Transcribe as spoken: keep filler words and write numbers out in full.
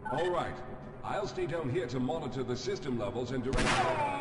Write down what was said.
All right. I'll stay down here to monitor the system levels and direct...